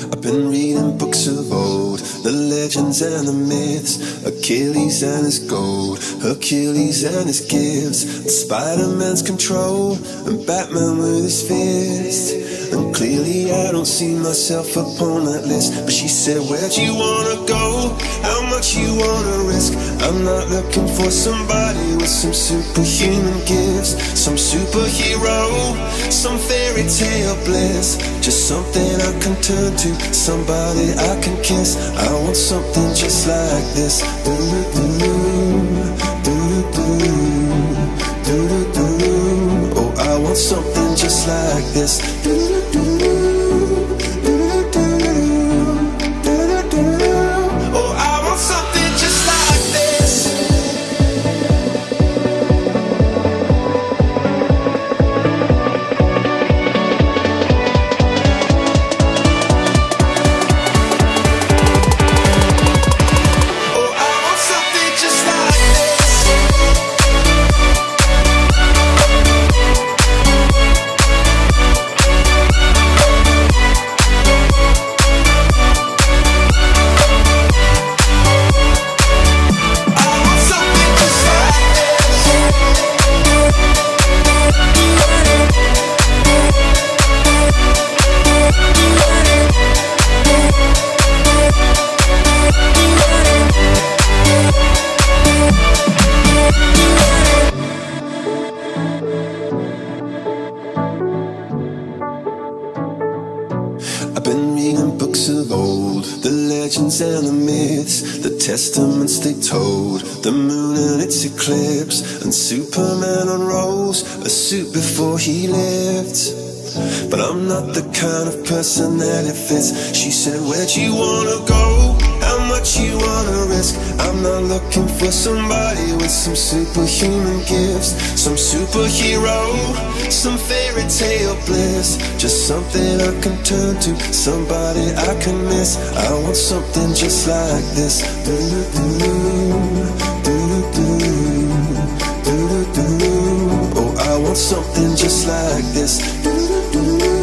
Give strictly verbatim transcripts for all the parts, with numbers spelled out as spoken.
I've been reading books of old, the legends and the myths, Achilles and his gold, Hercules and his gifts, and Spider-Man's control, and Batman with his fist. And clearly I don't see myself upon that list. But she said, where'd you wanna go? How much you wanna risk? I'm not looking for somebody with some superhuman gifts, some superhero, some fairy tale bliss. Just something I can turn to, somebody I can kiss. I want something just like this. Do-do-do-do, do-do-do, do-do-do. Oh, I want something just like this. Do-do-do-do. I've been reading books of old, the legends and the myths, the testaments they told, the moon and its eclipse, and Superman unrolls a suit before he lived. But I'm not the kind of person that it fits. She said, where'd you wanna go? How much you wanna risk? I'm not looking for somebody with some superhuman gifts, some superhero, some fairy tale bliss. Just something I can turn to, somebody I can miss. I want something just like this. Do-do-do, do-do-do, do-do-do. Oh, I want something just like this. Do-do-do.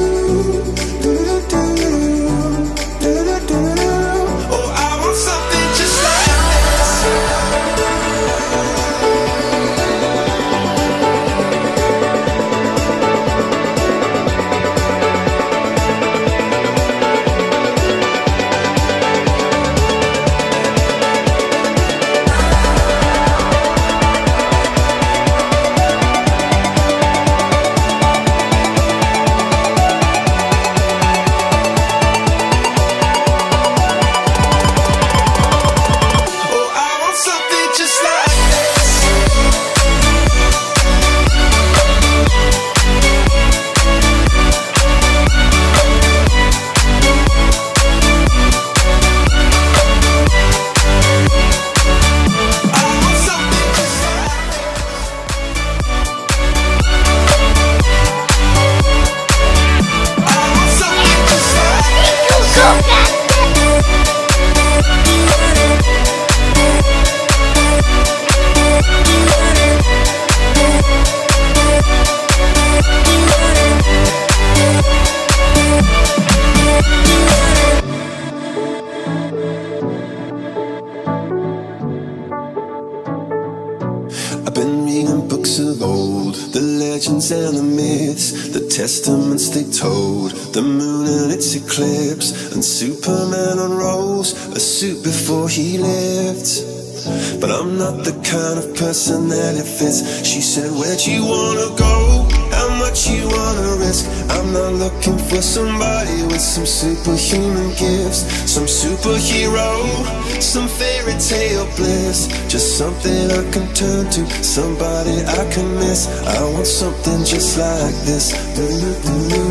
I've been reading books of old, the legends and the myths, the testaments they told, the moon and its eclipse, and Superman unrolls a suit before he lived. But I'm not the kind of person that it fits. She said, where'd you wanna go? How much you wanna risk? I'm not looking for somebody with some superhuman gifts, some superhero, some fairy tale bliss. Just something I can turn to, somebody I can miss. I want something just like this. Do-do-do,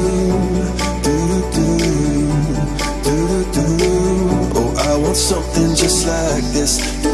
do-do-do, do-do-do. Oh, I want something just like this.